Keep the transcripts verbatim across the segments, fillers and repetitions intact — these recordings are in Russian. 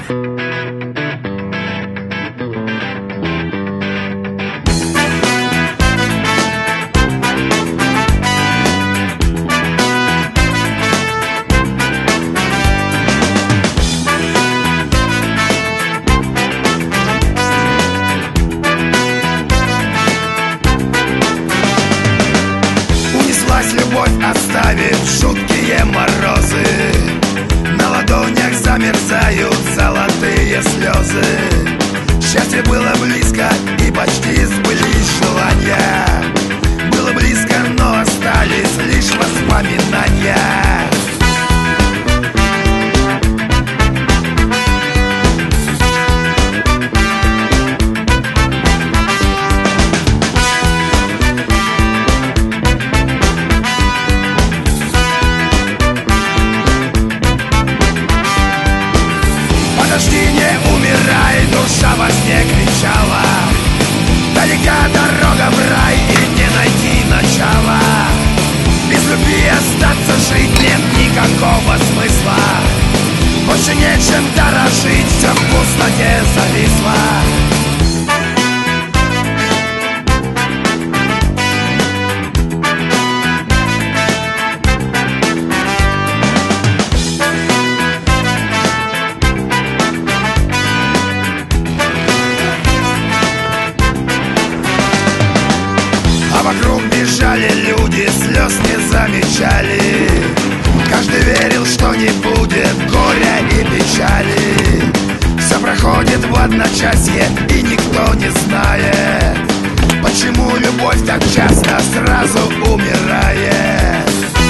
Оставив жуткие морозы, на ладонях замерзают золотые слезы. Счастье было близко и почти сбылись желания. Было близко, но остались лишь воспоминания. Подожди, не умирай, душа во сне кричала. Далека дорога в рай, и не найти начала. Без любви остаться жить нет никакого смысла. Больше нечем дорожить, все в пустоте зависло. Вокруг бежали люди, слез не замечали. Каждый верил, что не будет горя и печали. Все проходит в одночасье, и никто не знает, почему любовь так часто сразу умирает.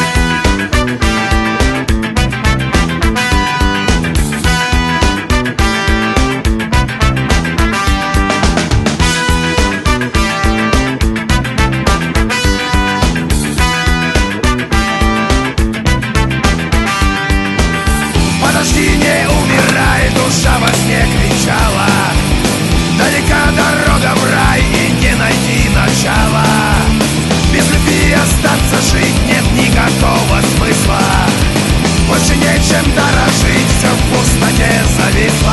Подожди, не умирай, душа во сне кричала. Далека дорога в рай, и не найти начала. Без любви остаться жить нет никакого смысла. Больше нечем дорожить, все в пустоте зависло.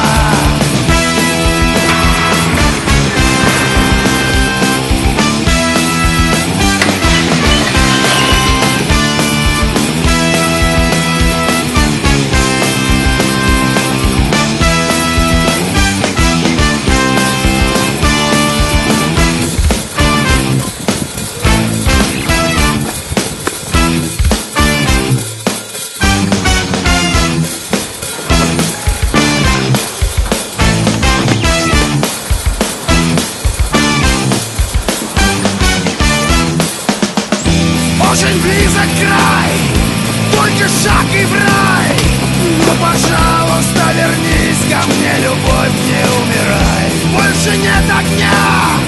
Очень близок край, только шаг и в рай. Но, пожалуйста, вернись ко мне, любовь, не умирай. Больше нет огня,